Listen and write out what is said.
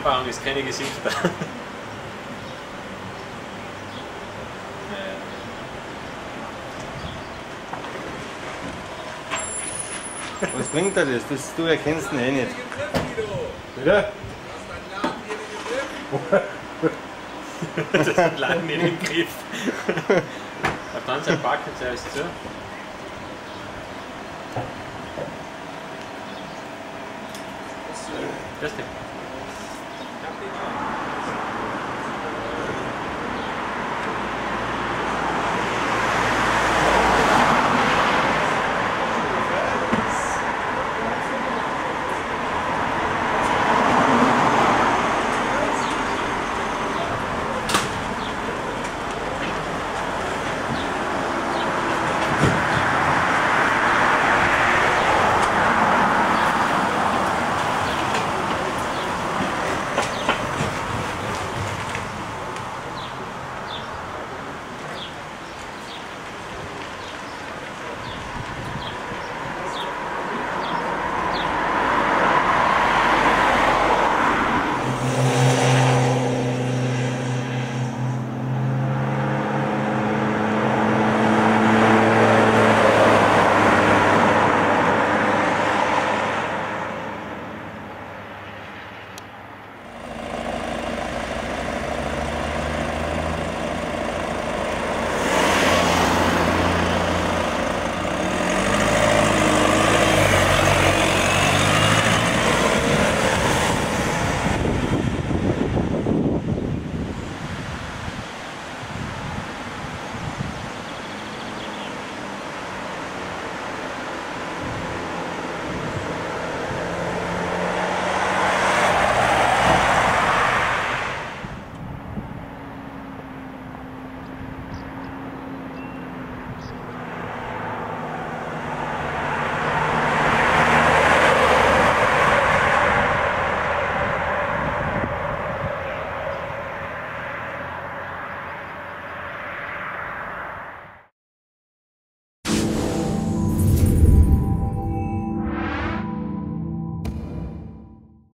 Vereinbarung ist keine Gesichter. Was bringt dir das? Du erkennst ihn eh nicht. Wieder? Das ist ein Laden nicht im Griff. Auf der anderen Seite packen sie alles zu. Das ist